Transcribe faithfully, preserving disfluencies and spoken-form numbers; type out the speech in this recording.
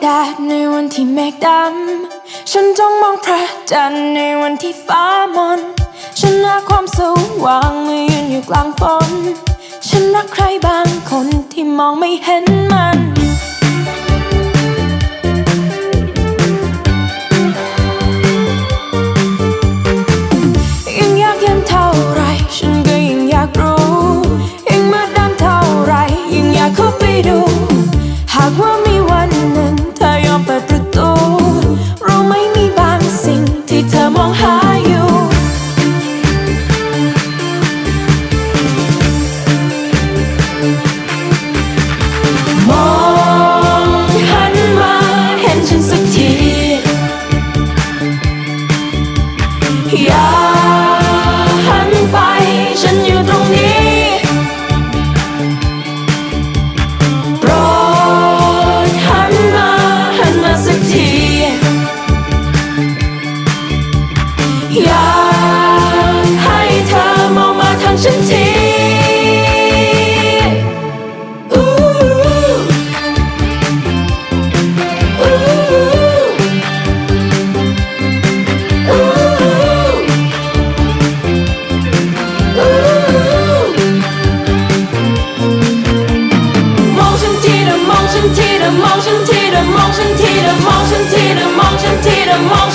แดดในวันที่เมฆดำฉันจ้องมองพระจันทร์ในวันที่ฟ้ามนฉันหาความสว่างเมื่อยืนอยู่กลางฝนฉันรักใครบางคนที่มองไม่เห็นมันยิ่งยากเย็นเท่าไรฉันก็ยิ่งอยากรู้ยิ่งมืดดำเท่าไรยิ่งอยากเข้าไปดูหากว่ามีวันหนึ่งเธอยอมเปิดประตูรู้ไหมมีบางสิ่งที่เธอมองหาอยู่มองหันมาเห็นฉันสักทีอย่าหันไปฉันอยู่ตรงนี้โปรดหันมาหันมาสักทีอยากให้เธอมองมาทางฉันทีมองฉันทีเธอมองฉันทีเธอมองฉันทีเธอมองฉันทีเธอมองฉันทีเธอมองฉันทีเธอมอง